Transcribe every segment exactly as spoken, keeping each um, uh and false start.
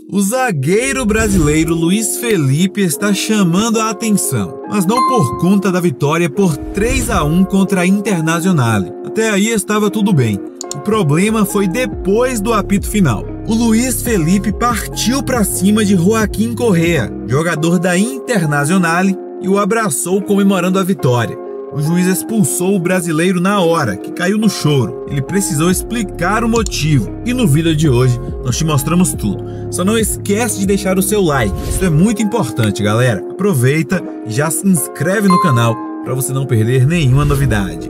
O zagueiro brasileiro Luiz Felipe está chamando a atenção, mas não por conta da vitória por três a um contra a Internacional. Até aí estava tudo bem. O problema foi depois do apito final. O Luiz Felipe partiu para cima de Joaquim Correa, jogador da Internacional, e o abraçou comemorando a vitória. O juiz expulsou o brasileiro na hora, que caiu no choro. Ele precisou explicar o motivo. E no vídeo de hoje nós te mostramos tudo. Só não esquece de deixar o seu like. Isso é muito importante, galera. Aproveita e já se inscreve no canal para você não perder nenhuma novidade.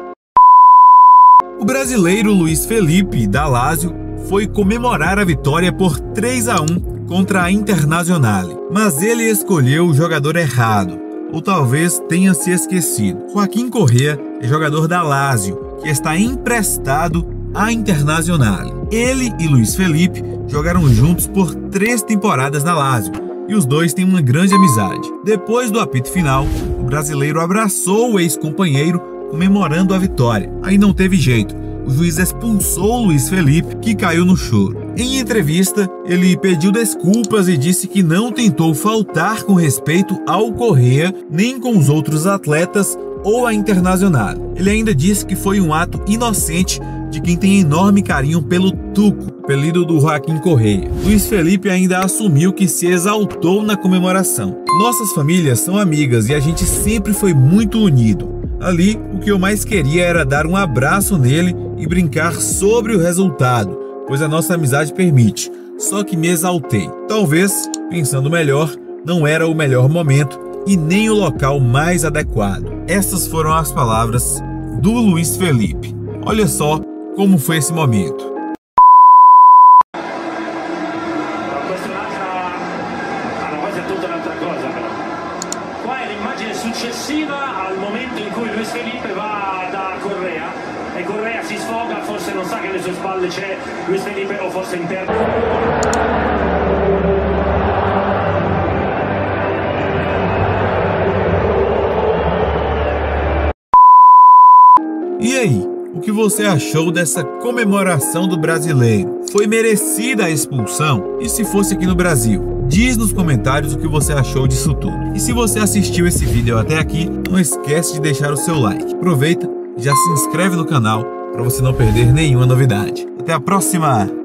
O brasileiro Luiz Felipe, da Lazio, foi comemorar a vitória por três a um contra a Internacional. Mas ele escolheu o jogador errado. Ou talvez tenha se esquecido. Joaquim Correa é jogador da Lazio, que está emprestado à Internacional. Ele e Luiz Felipe jogaram juntos por três temporadas na Lazio, e os dois têm uma grande amizade. Depois do apito final, o brasileiro abraçou o ex-companheiro, comemorando a vitória. Aí não teve jeito. O juiz expulsou o Luiz Felipe, que caiu no choro. Em entrevista, ele pediu desculpas e disse que não tentou faltar com respeito ao Correa, nem com os outros atletas ou a Internacional. Ele ainda disse que foi um ato inocente de quem tem enorme carinho pelo Tuco, apelido do Joaquim Correa. Luiz Felipe ainda assumiu que se exaltou na comemoração. Nossas famílias são amigas e a gente sempre foi muito unido. Ali, o que eu mais queria era dar um abraço nele e brincar sobre o resultado, pois a nossa amizade permite, só que me exaltei. Talvez, pensando melhor, não era o melhor momento e nem o local mais adequado. Essas foram as palavras do Luiz Felipe. Olha só como foi esse momento. Successiva al momento in cui Luis Felipe va da Correa e Correa si sfoga, forse non sa che alle sue spalle c'è Luis Felipe o forse interno. E aí, o que você achou dessa comemoração do brasileiro? Foi merecida a expulsão? E se fosse aqui no Brasil? Diz nos comentários o que você achou disso tudo. E se você assistiu esse vídeo até aqui, não esquece de deixar o seu like. Aproveita e já se inscreve no canal para você não perder nenhuma novidade. Até a próxima!